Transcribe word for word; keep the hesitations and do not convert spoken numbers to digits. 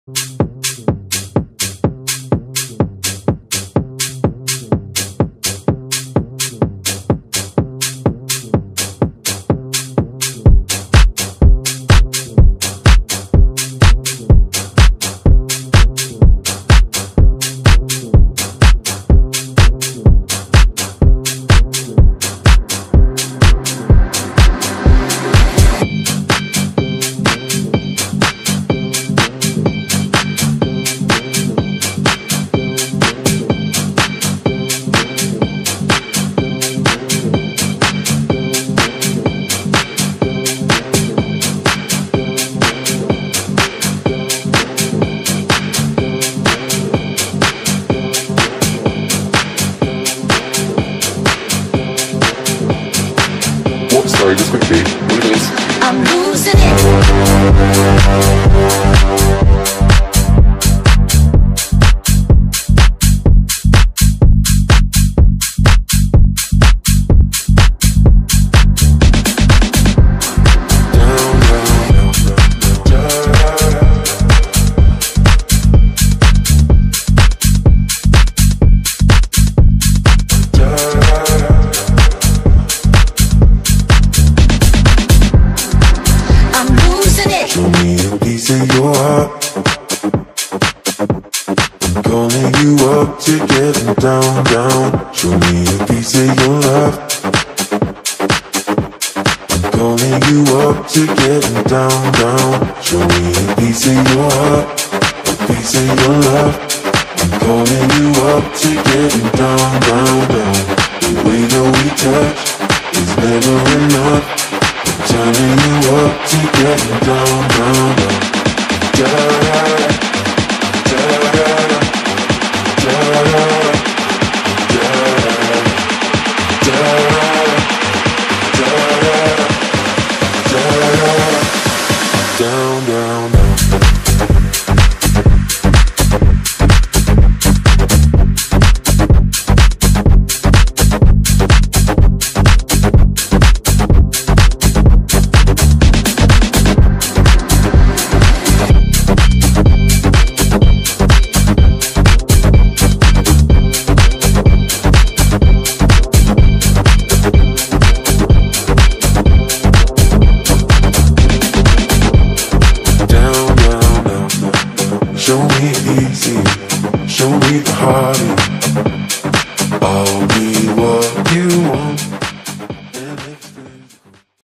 Sorry, just quickly, what it is? I'm losing it. Show me a piece of your heart. I'm calling you up to getting down, down. Show me a piece of your love. I'm calling you up to getting down, down. Show me a piece of your heart, a piece of your love. I'm calling you up to getting down, down, down. The way that we touch is never enough.